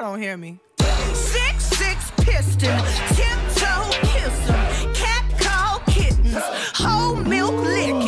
don't hear me. 6'6" piston, tiptoe kiss 'em, cat call kittens, whole milk lick